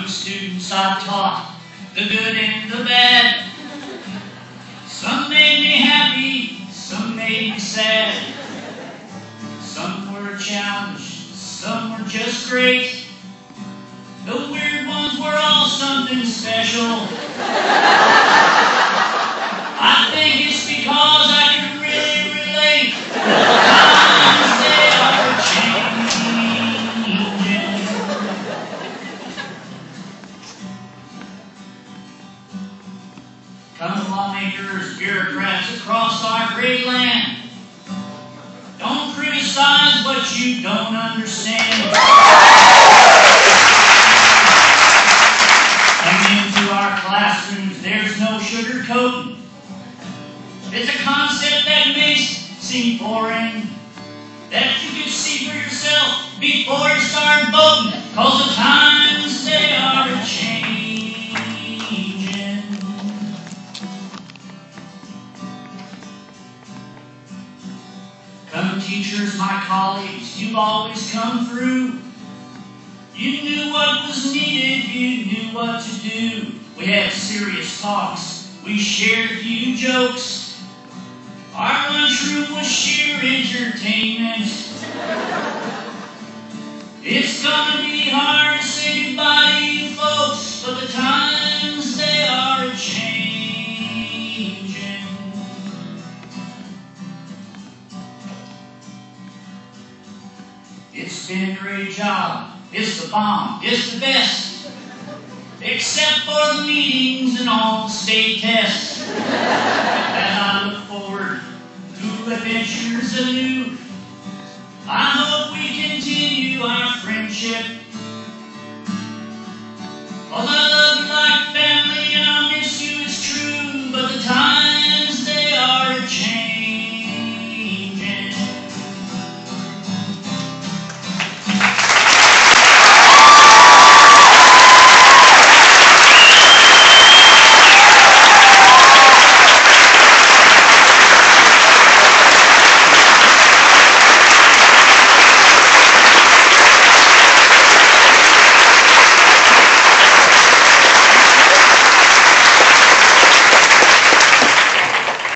Young students I've taught, the good and the bad. Some made me happy, some made me sad. Some were a challenge, some were just great. The weird ones were all something special. I think it's because I can really relate. Times they are changing. Come lawmakers, bureaucrats across our great land. Don't criticize what you don't understand. Come into our classrooms, there's no sugarcoating. It's a concept that may seem boring, that you can see for yourself before you start voting, 'cause the times they are changing. Come teachers, my colleagues, you've always come through. You knew what was needed, you knew what to do. We had serious talks, we shared a few jokes. Our lunchroom was sheer entertainment. It's gonna be hard to say goodbye to you folks, but the times they are changing. It's been a great job. It's the bomb. It's the best. Except for the meetings and all the state tests. As I look forward to adventures anew, I hope we continue our friendship